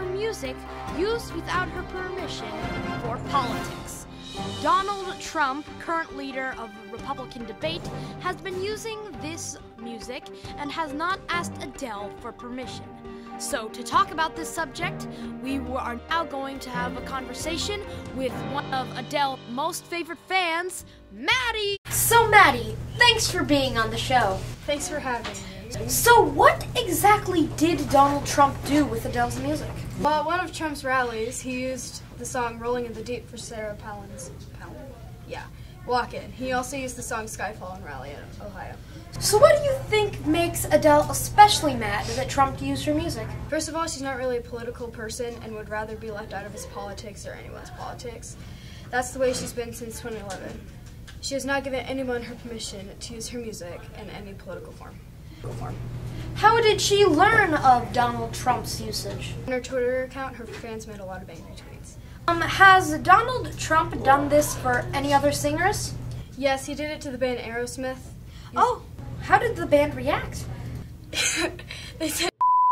her music used without her permission for politics. Donald Trump, current leader of the Republican debate, has been using this music and has not asked Adele for permission. So to talk about this subject, we are now going to have a conversation with one of Adele's most favorite fans, Maddie. So Maddie, thanks for being on the show. Thanks for having me. So what exactly did Donald Trump do with Adele's music? Well, at one of Trump's rallies, he used the song Rolling in the Deep for Sarah Palin's Walk In. He also used the song Skyfall in Raleigh, Ohio. So what do you think makes Adele especially mad that Trump used her music? First of all, she's not really a political person and would rather be left out of his politics or anyone's politics. That's the way she's been since 2011. She has not given anyone her permission to use her music in any political form. How did she learn of Donald Trump's usage? On her Twitter account, her fans made a lot of angry tweets. Has Donald Trump done this for any other singers? Yes, he did it to the band Aerosmith. Oh, how did the band react? They said,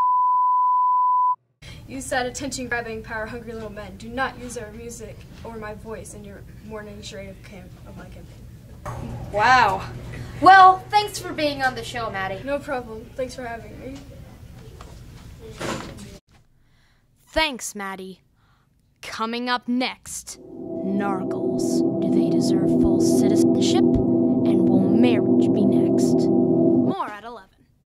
"You sad, attention-grabbing, power-hungry little men. Do not use our music or my voice in your morning charade of my campaign." Wow. Well, thanks for being on the show, Maddie. No problem. Thanks for having me. Thanks, Maddie. Coming up next, Nargles. Do they deserve full citizenship?